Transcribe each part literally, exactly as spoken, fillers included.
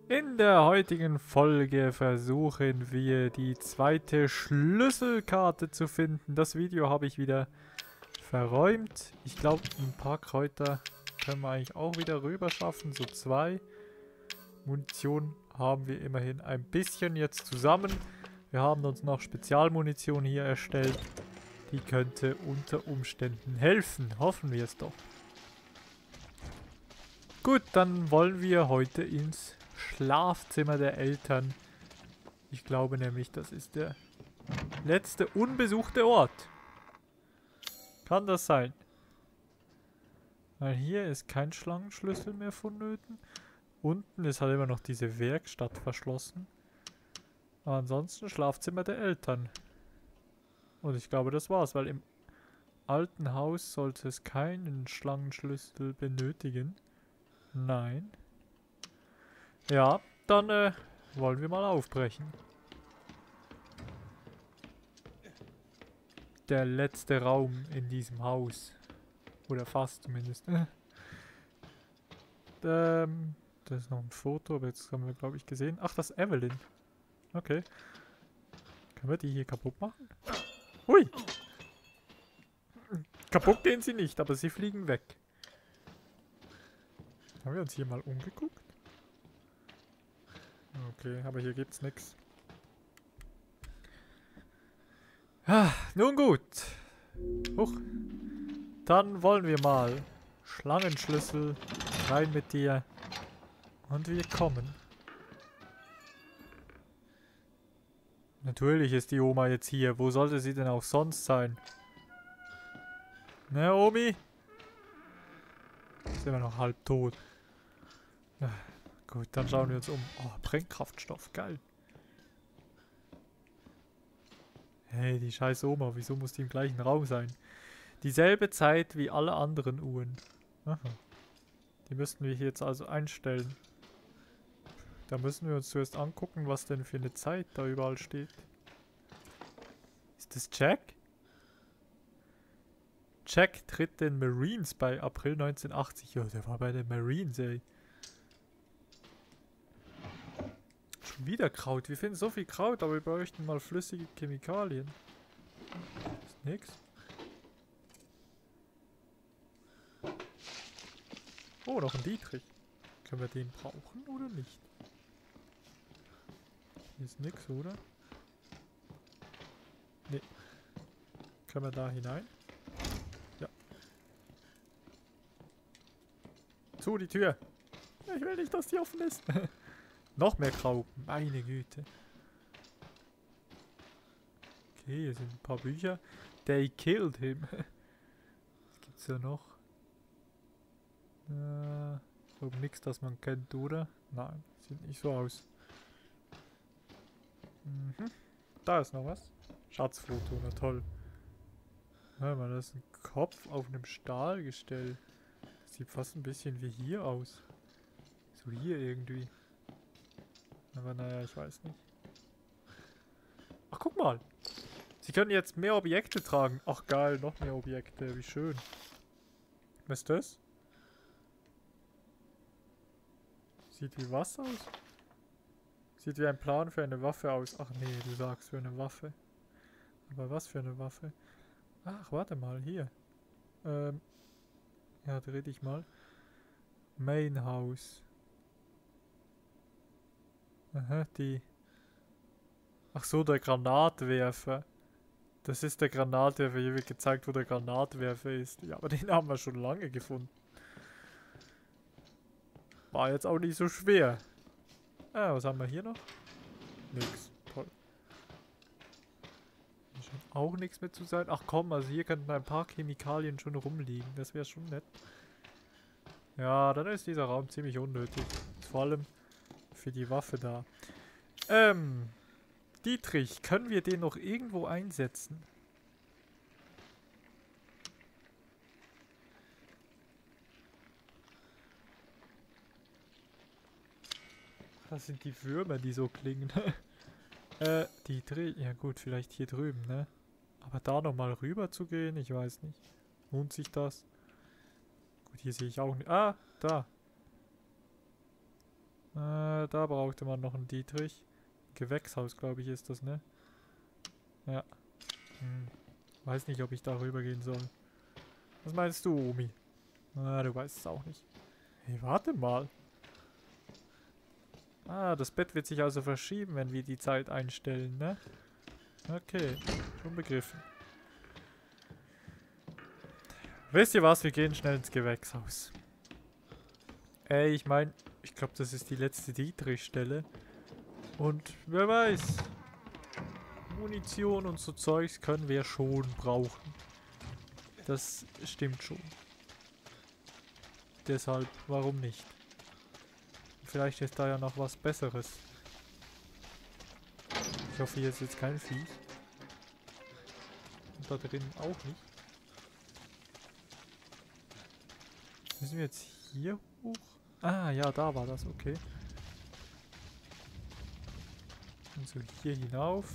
In der heutigen Folge versuchen wir die zweite Schlüsselkarte zu finden. Das Video habe ich wieder verräumt. Ich glaube, ein paar Kräuter können wir eigentlich auch wieder rüber schaffen. So zwei. Munition haben wir immerhin ein bisschen jetzt zusammen. Wir haben uns noch Spezialmunition hier erstellt. Die könnte unter Umständen helfen. Hoffen wir es doch. Gut, dann wollen wir heute ins Schlafzimmer der Eltern. Ich glaube nämlich, das ist der letzte unbesuchte Ort. Kann das sein? Weil hier ist kein Schlangenschlüssel mehr vonnöten. Unten ist halt immer noch diese Werkstatt verschlossen. Aber ansonsten Schlafzimmer der Eltern. Und ich glaube, das war's, weil im alten Haus sollte es keinen Schlangenschlüssel benötigen. Nein. Ja, dann äh, wollen wir mal aufbrechen. Der letzte Raum in diesem Haus. Oder fast zumindest. ähm, das ist noch ein Foto, aber jetzt haben wir, glaube ich, gesehen. Ach, das ist Evelyn. Okay. Können wir die hier kaputt machen? Hui! Kaputt gehen sie nicht, aber sie fliegen weg. Haben wir uns hier mal umgeguckt? Okay, aber hier gibt's nichts. Ah, nun gut. Huch. Dann wollen wir mal. Schlangenschlüssel. Rein mit dir. Und wir kommen. Natürlich ist die Oma jetzt hier. Wo sollte sie denn auch sonst sein? Ne, Omi? Ist immer noch halb tot. Ah, gut, dann schauen wir uns um. Oh, Brennkraftstoff. Geil. Hey, die scheiß Oma. Wieso muss die im gleichen Raum sein? Dieselbe Zeit wie alle anderen Uhren. Aha. Die müssten wir hier jetzt also einstellen. Da müssen wir uns zuerst angucken, was denn für eine Zeit da überall steht. Ist das Jack? Jack tritt den Marines bei April neunzehnhundertachtzig. Ja, der war bei den Marines, ey. Schon wieder Kraut. Wir finden so viel Kraut, aber wir bräuchten mal flüssige Chemikalien. Ist nix. Oh, noch ein Dietrich. Können wir den brauchen oder nicht? Hier ist nix, oder? Nee. Können wir da hinein? Ja. Zu, die Tür. Ich will nicht, dass die offen ist. Noch mehr Kraut. Meine Güte. Okay, hier sind ein paar Bücher. They killed him. Was gibt's da noch? Äh, so nix, das man kennt, oder? Nein, sieht nicht so aus. Mhm. Da ist noch was. Schatzfoto, na toll. Hör mal, das ist ein Kopf auf einem Stahlgestell. Das sieht fast ein bisschen wie hier aus. So hier irgendwie. Aber naja, ich weiß nicht. Ach, guck mal. Sie können jetzt mehr Objekte tragen. Ach geil, noch mehr Objekte. Wie schön. Was ist das? Sieht wie was aus? Sieht wie ein Plan für eine Waffe aus. Ach nee, du sagst für eine Waffe. Aber was für eine Waffe? Ach, warte mal, hier. Ähm. Ja, dreh dich mal. Main House. Aha, die. Ach so, der Granatwerfer. Das ist der Granatwerfer. Hier wird gezeigt, wo der Granatwerfer ist. Ja, aber den haben wir schon lange gefunden. War jetzt auch nicht so schwer. Ah, was haben wir hier noch? Nix. Toll. Hier scheint auch nichts mehr zu sein. Ach komm, also hier könnten ein paar Chemikalien schon rumliegen. Das wäre schon nett. Ja, dann ist dieser Raum ziemlich unnötig. Vor allem für die Waffe da. Ähm, Dietrich, können wir den noch irgendwo einsetzen? Das sind die Würmer, die so klingen. äh, Dietrich, ja gut, vielleicht hier drüben, ne? Aber da nochmal rüber zu gehen, ich weiß nicht. Lohnt sich das? Gut, hier sehe ich auch nicht. Ah, da. Äh, Äh, da brauchte man noch einen Dietrich. Gewächshaus, glaube ich, ist das, ne? Ja. Hm. Weiß nicht, ob ich da rübergehen soll. Was meinst du, Omi? Ah, du weißt es auch nicht. Hey, warte mal. Ah, das Bett wird sich also verschieben, wenn wir die Zeit einstellen, ne? Okay, schon begriffen. Wisst ihr was? Wir gehen schnell ins Gewächshaus. Ey, ich meine, ich glaube, das ist die letzte Dietrich-Stelle. Und wer weiß, Munition und so Zeugs können wir schon brauchen. Das stimmt schon. Deshalb, warum nicht? Vielleicht ist da ja noch was Besseres. Ich hoffe, hier ist jetzt kein Viech. Und da drin auch nicht. Müssen wir jetzt hier hoch? Ah, ja, da war das, okay. Und so hier hinauf.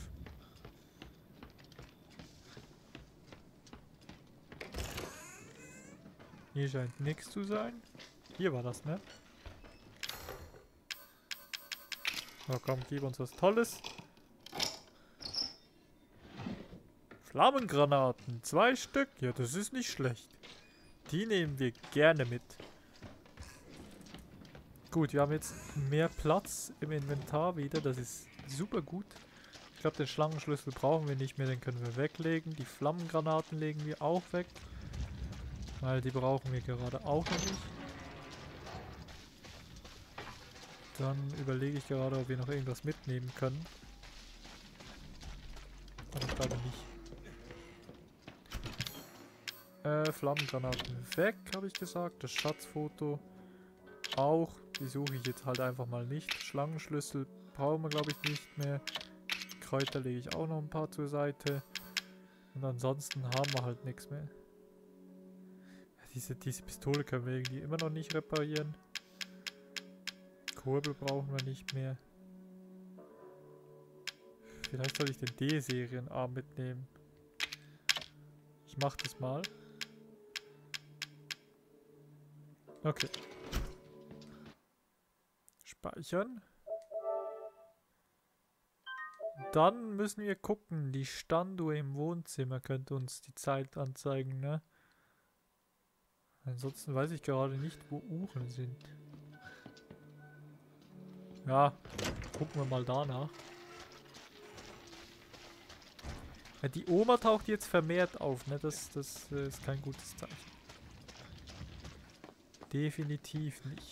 Hier scheint nichts zu sein. Hier war das, ne? So, komm, gib uns was Tolles. Flammengranaten, zwei Stück. Ja, das ist nicht schlecht. Die nehmen wir gerne mit. Gut, wir haben jetzt mehr Platz im Inventar wieder. Das ist super gut. Ich glaube, den Schlangenschlüssel brauchen wir nicht mehr. Den können wir weglegen. Die Flammengranaten legen wir auch weg. Weil die brauchen wir gerade auch noch nicht. Dann überlege ich gerade, ob wir noch irgendwas mitnehmen können. Aber ich glaube nicht. Äh, Flammengranaten weg, habe ich gesagt. Das Schatzfoto auch. Die suche ich jetzt halt einfach mal nicht. Schlangenschlüssel brauchen wir, glaube ich, nicht mehr. Kräuter lege ich auch noch ein paar zur Seite. Und ansonsten haben wir halt nichts mehr. Diese, diese Pistole können wir irgendwie immer noch nicht reparieren. Kurbel brauchen wir nicht mehr. Vielleicht soll ich den D-Serienarm mitnehmen. Ich mach das mal. Okay. Speichern. Dann müssen wir gucken. Die Standuhr im Wohnzimmer könnte uns die Zeit anzeigen, ne? Ansonsten weiß ich gerade nicht, wo Uhren sind. Ja, gucken wir mal danach. Ja, die Oma taucht jetzt vermehrt auf, ne? Das, das äh, ist kein gutes Zeichen. Definitiv nicht.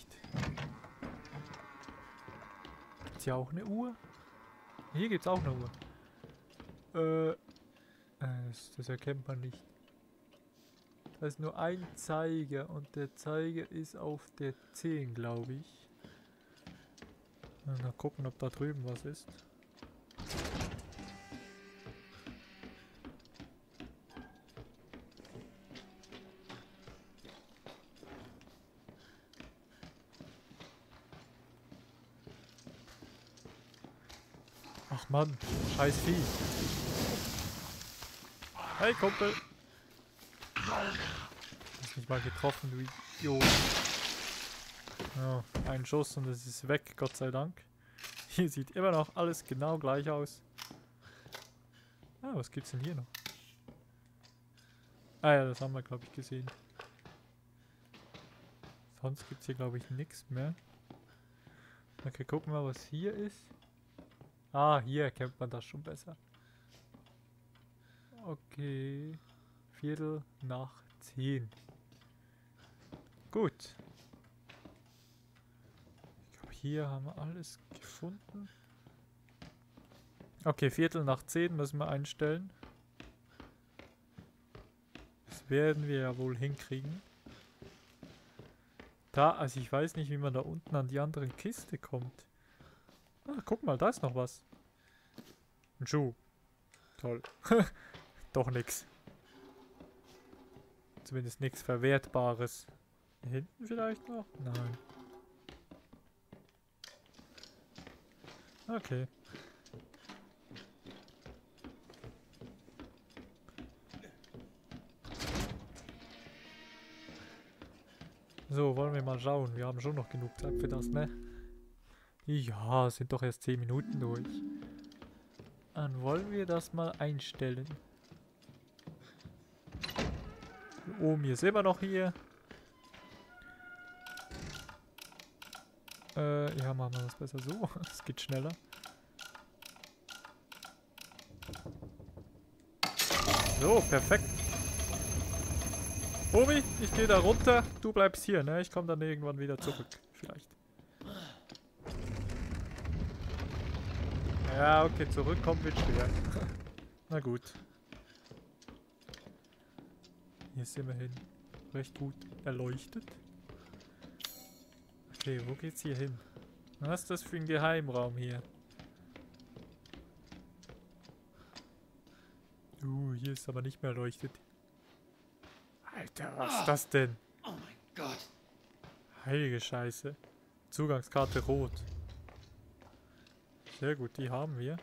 Gibt's hier auch eine Uhr? Hier gibt's auch eine Uhr. Äh, äh das, das erkennt man nicht. Da ist nur ein Zeiger und der Zeiger ist auf der zehn, glaube ich. Mal gucken, ob da drüben was ist. Ach Mann, scheiß Vieh. Hey Kumpel. Hast mich mal getroffen, du Idiot. Ja, ein Schuss und es ist weg, Gott sei Dank. Hier sieht immer noch alles genau gleich aus. Ah, was gibt's denn hier noch? Ah ja, das haben wir, glaube ich, gesehen. Sonst gibt's hier, glaube ich, nichts mehr. Okay, gucken wir, was hier ist. Ah, hier erkennt man das schon besser. Okay. Viertel nach zehn. Gut. Ich glaube, hier haben wir alles gefunden. Okay, Viertel nach zehn müssen wir einstellen. Das werden wir ja wohl hinkriegen. Da, also ich weiß nicht, wie man da unten an die andere Kiste kommt. Ah, guck mal, da ist noch was. Ein Schuh. Toll. Doch nix. Zumindest nichts Verwertbares. Hier hinten vielleicht noch? Nein. Okay. So, wollen wir mal schauen. Wir haben schon noch genug Zeit für das, ne? Ja, sind doch erst zehn Minuten durch. Dann wollen wir das mal einstellen. Oben ist immer noch hier. Äh, ja, machen wir das besser so. Es geht schneller. So, perfekt. Obi, ich gehe da runter. Du bleibst hier, ne? Ich komme dann irgendwann wieder zurück. Vielleicht. Ja, okay, zurückkommen wird schwer. Na gut. Hier ist immerhin recht gut erleuchtet. Okay, wo geht's hier hin? Was ist das für ein Geheimraum hier? Uh, hier ist aber nicht mehr erleuchtet. Alter, was ist das denn? Oh mein Gott. Heilige Scheiße. Zugangskarte rot. Sehr gut, die haben wir.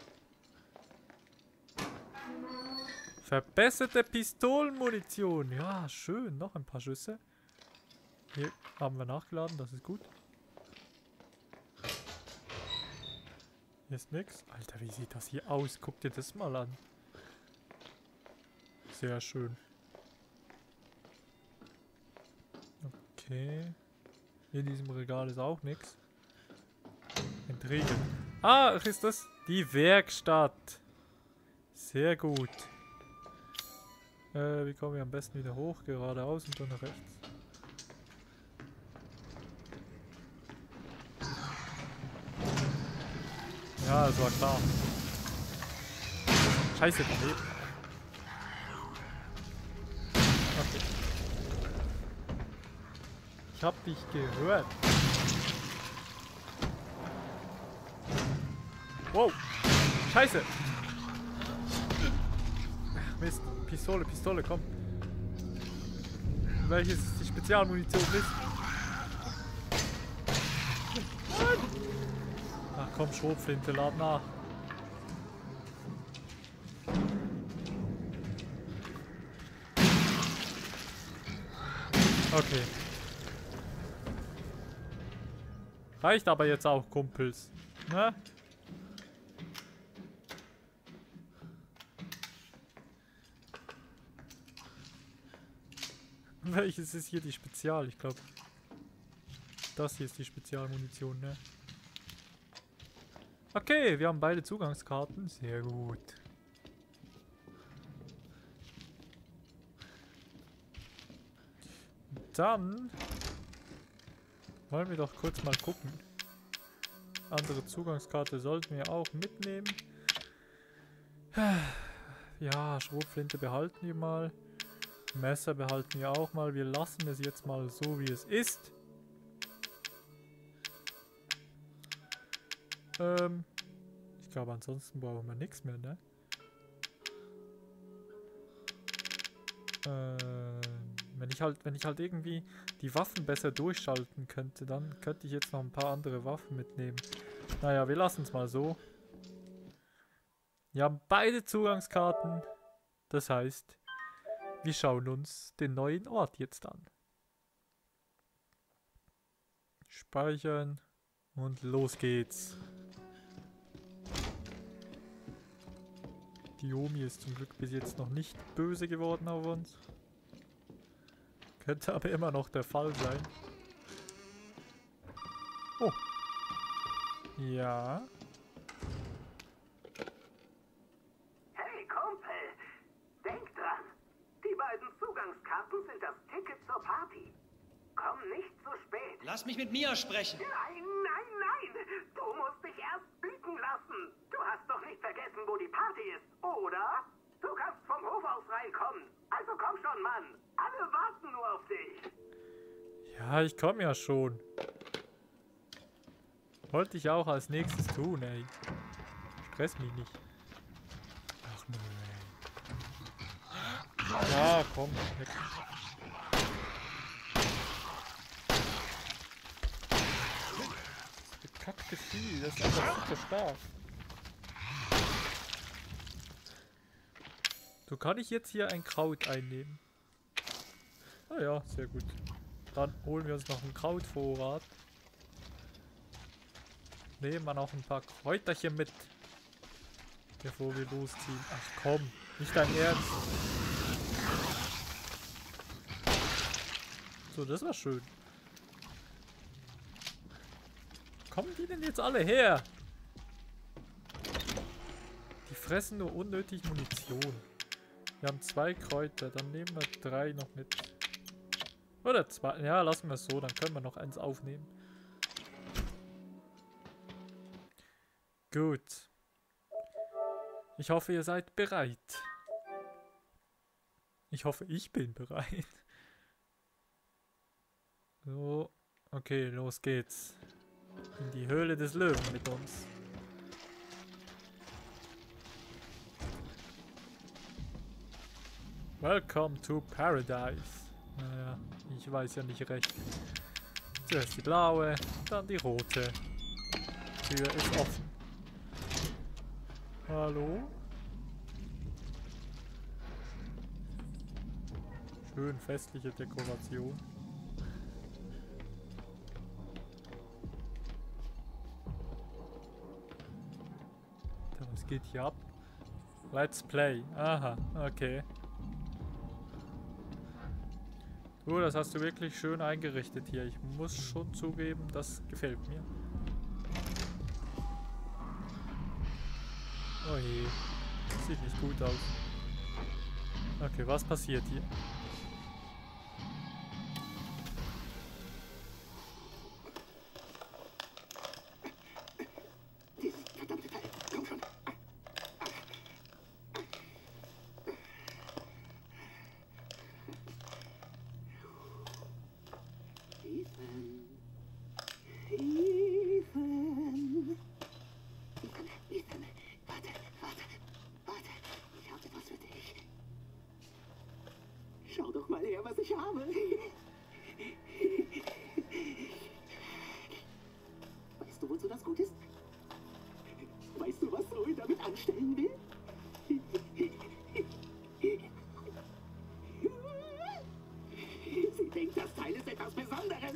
Verbesserte Pistolenmunition. Ja, schön. Noch ein paar Schüsse. Hier haben wir nachgeladen, das ist gut. Hier ist nix. Alter, wie sieht das hier aus? Guck dir das mal an. Sehr schön. Okay. In diesem Regal ist auch nichts. Intrigen. Ah, ist das die Werkstatt. Sehr gut. Äh, wie kommen wir am besten wieder hoch? Geradeaus und dann nach rechts. Ja, das war klar. Scheiße, daneben. Okay. Ich hab dich gehört. Wow. Scheiße. Ach, Mist. Pistole, Pistole, komm. Welches die Spezialmunition ist. Ach komm, Schrotflinte, lad nach. Okay. Reicht aber jetzt auch, Kumpels. Ne? Welches ist hier die Spezial? Ich glaube, das hier ist die Spezialmunition, ne? Okay, wir haben beide Zugangskarten. Sehr gut. Dann wollen wir doch kurz mal gucken. Andere Zugangskarte sollten wir auch mitnehmen. Ja, Schrotflinte behalten wir mal. Messer behalten wir auch mal. Wir lassen es jetzt mal so, wie es ist. Ähm, ich glaube, ansonsten brauchen wir nichts mehr, ne? Ähm, wenn ich halt, wenn ich halt irgendwie die Waffen besser durchschalten könnte, dann könnte ich jetzt noch ein paar andere Waffen mitnehmen. Naja, wir lassen es mal so. Wir haben beide Zugangskarten. Das heißt, wir schauen uns den neuen Ort jetzt an. Speichern und los geht's. Die Omi ist zum Glück bis jetzt noch nicht böse geworden auf uns. Könnte aber immer noch der Fall sein. Oh. Ja. Hey Kumpel, denk dran. Die beiden Zugangskarten sind das Ticket zur Party. Komm nicht zu spät. Lass mich mit Mia sprechen. Nein, nein, nein. Du musst dich erst blicken lassen. Du hast doch nicht vergessen, wo die Party ist, oder? Du kannst vom Hof aus reinkommen. Also komm schon, Mann. Alle warten nur auf dich. Ja, ich komme ja schon. Wollte ich auch als nächstes tun, ey. Stress mich nicht. Ach nö, ey. Ja, komm. Weg. Das bekackte Vieh, das ist einfach super stark. So, kann ich jetzt hier ein Kraut einnehmen? Ah ja, sehr gut. Dann holen wir uns noch einen Krautvorrat. nehmen wir noch ein paar Kräuterchen mit, bevor wir losziehen. Ach komm, nicht dein Ernst. So, das war schön. Kommen die denn jetzt alle her? Die fressen nur unnötig Munition. Wir haben zwei Kräuter, dann nehmen wir drei noch mit. Oder zwei. Ja, lassen wir es so, dann können wir noch eins aufnehmen. Gut. Ich hoffe, ihr seid bereit. Ich hoffe, ich bin bereit. So, okay, los geht's. In die Höhle des Löwen mit uns. Welcome to Paradise. Naja, ich weiß ja nicht recht. Zuerst die blaue, dann die rote. Tür ist offen. Hallo? Schön festliche Dekoration. Was geht hier ab? Let's play. Aha, okay. Du, das hast du wirklich schön eingerichtet hier. Ich muss schon zugeben, das gefällt mir. Oh je. Sieht nicht gut aus. Okay, was passiert hier? Schau doch mal her, was ich habe. Weißt du, wozu das gut ist? Weißt du, was Zoe damit anstellen will? Sie denkt, das Teil ist etwas Besonderes.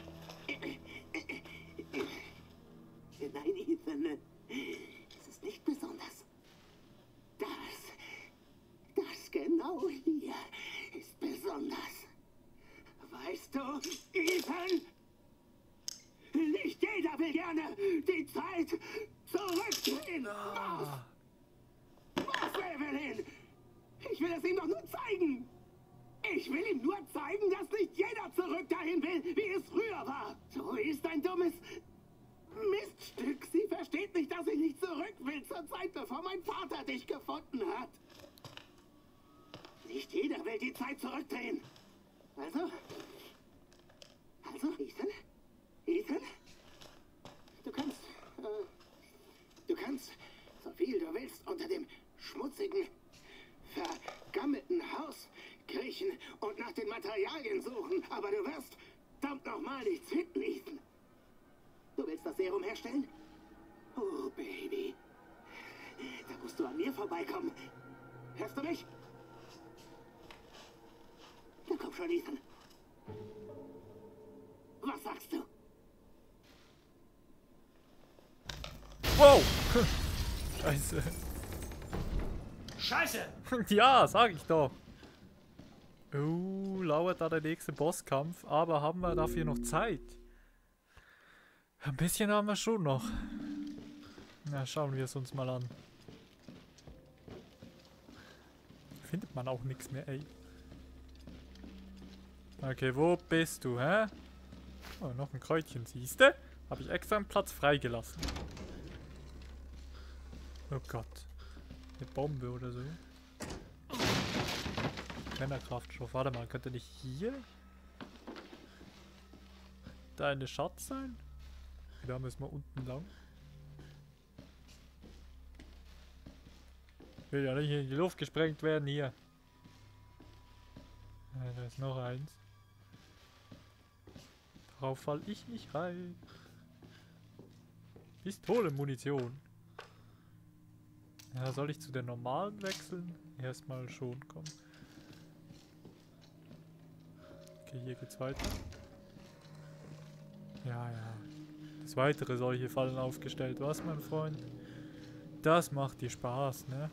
Nein, Ethan. Es ist nicht besonders. Das, das genau hier ist besonders. Weißt du, Ethan? Nicht jeder will gerne die Zeit zurückdrehen. Ah. Was? Was, Evelyn? Ich will es ihm doch nur zeigen. Ich will ihm nur zeigen, dass nicht jeder zurück dahin will, wie es früher war. So ist ein dummes Miststück. Sie versteht nicht, dass ich nicht zurück will zur Zeit, bevor mein Vater dich gefunden hat. Nicht jeder will die Zeit zurückdrehen. Also? Also, Ethan? Ethan? Du kannst, äh, du kannst, so viel du willst, unter dem schmutzigen, vergammelten Haus kriechen und nach den Materialien suchen, aber du wirst, verdammt nochmal, nichts finden, Ethan. Du willst das Serum herstellen? Oh, Baby. Da musst du an mir vorbeikommen. Hörst du mich? Na komm schon, Ethan. Was sagst du? Wow! Scheiße. Scheiße! Ja, sag ich doch. Oh, lauert da der nächste Bosskampf, aber haben wir dafür noch Zeit? Ein bisschen haben wir schon noch. Na, schauen wir es uns mal an. Findet man auch nichts mehr, ey. Okay, wo bist du, hä? Oh, noch ein Kräutchen, siehste? Habe ich extra einen Platz freigelassen. Oh Gott. Eine Bombe oder so. Männerkraftstoff. Warte mal, könnte nicht hier da eine Schatz sein? Da müssen wir unten lang. Ich will ja nicht in die Luft gesprengt werden hier. Ja, da ist noch eins. Darauf fall ich nicht rein. Pistolenmunition. Ja, soll ich zu der normalen wechseln? Erstmal schon, komm. Okay, hier geht's weiter. Ja, ja. Dass weitere solche Fallen aufgestellt. Was, mein Freund? Das macht dir Spaß, ne?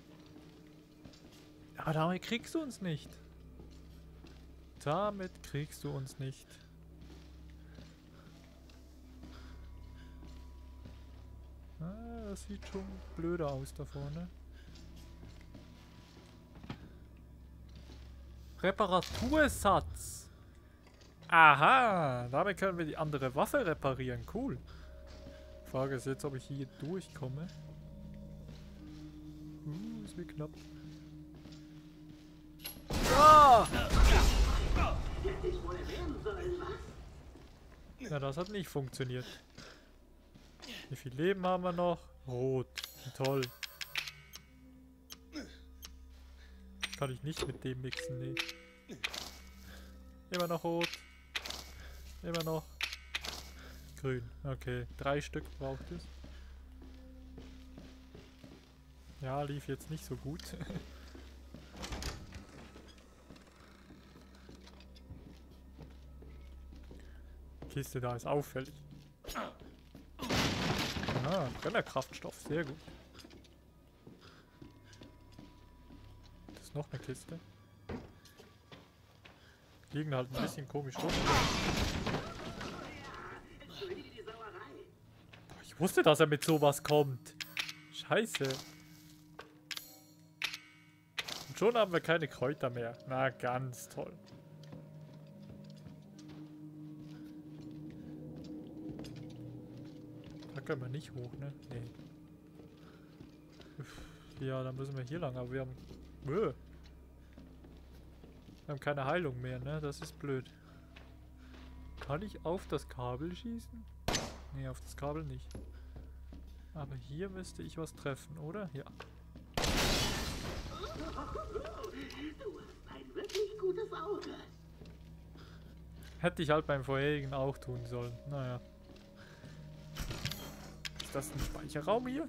Aber damit kriegst du uns nicht. Damit kriegst du uns nicht. Ah, das sieht schon blöder aus da vorne. Reparatursatz. Aha, damit können wir die andere Waffe reparieren. Cool. Frage ist jetzt, ob ich hier durchkomme. Uh, ist mir knapp. Ah! Ja, das hat nicht funktioniert. Wie viel Leben haben wir noch? Rot. Toll. Kann ich nicht mit dem mixen, nee. Immer noch rot. Immer noch grün. Okay, drei Stück braucht es. Ja, lief jetzt nicht so gut. Die Kiste da ist auffällig. Ah, Brennerkraftstoff, sehr gut. Das ist noch eine Kiste. Liegen halt ein bisschen komisch rum. Ich wusste, dass er mit sowas kommt. Scheiße. Und schon haben wir keine Kräuter mehr. Na, ganz toll. Da können wir nicht hoch, ne? Nee. Ja, dann müssen wir hier lang, aber wir haben... Öh. Wir haben keine Heilung mehr, ne? Das ist blöd. Kann ich auf das Kabel schießen? Ne, auf das Kabel nicht. Aber hier müsste ich was treffen, oder? Ja. Du hast ein wirklich gutes Auge. Hätte ich halt beim vorherigen auch tun sollen. Naja. Ist das ein Speicherraum hier?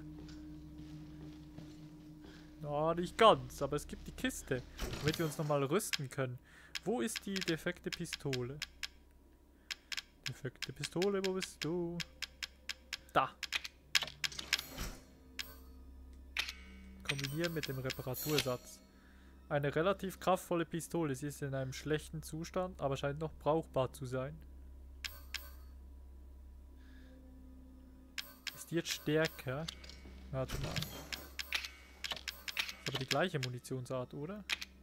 Na, nicht ganz, aber es gibt die Kiste, damit wir uns nochmal rüsten können. Wo ist die defekte Pistole? Defekte Pistole, wo bist du? Da. Kombinieren mit dem Reparatursatz. Eine relativ kraftvolle Pistole. Sie ist in einem schlechten Zustand, aber scheint noch brauchbar zu sein. Ist die jetzt stärker? Warte mal. Ist aber die gleiche Munitionsart, oder?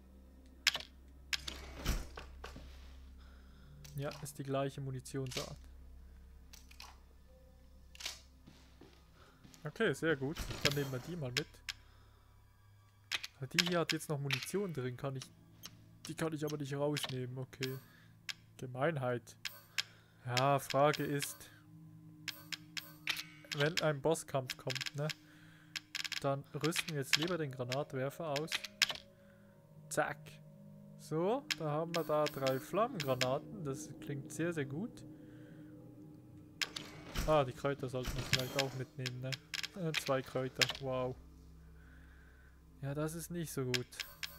Ja, ist die gleiche Munitionsart. Okay, sehr gut. Dann nehmen wir die mal mit. Die hier hat jetzt noch Munition drin, kann ich... Die kann ich aber nicht rausnehmen, okay. Gemeinheit. Ja, Frage ist... Wenn ein Bosskampf kommt, ne? Dann rüsten wir jetzt lieber den Granatwerfer aus. Zack. So, da haben wir da drei Flammengranaten. Das klingt sehr, sehr gut. Ah, die Kräuter sollten wir vielleicht auch mitnehmen, ne? Äh, zwei Kräuter, wow. Ja, das ist nicht so gut.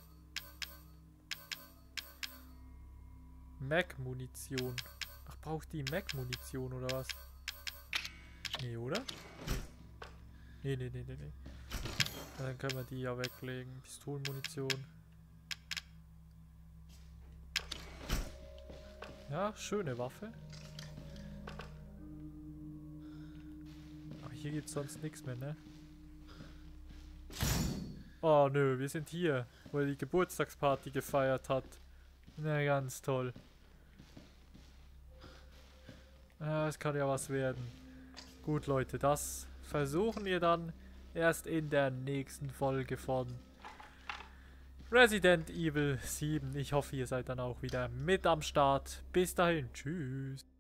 Mac-Munition. Ach, braucht die Mac-Munition oder was? Nee, oder? Nee, nee, nee, nee, nee. Dann können wir die ja weglegen. Pistolenmunition. Ja, schöne Waffe. Aber hier gibt es sonst nichts mehr, ne? Oh nö, wir sind hier, wo er die Geburtstagsparty gefeiert hat. Na, ganz toll. Ja, es kann ja was werden. Gut, Leute, das versuchen wir dann erst in der nächsten Folge von Resident Evil sieben. Ich hoffe, ihr seid dann auch wieder mit am Start. Bis dahin, tschüss.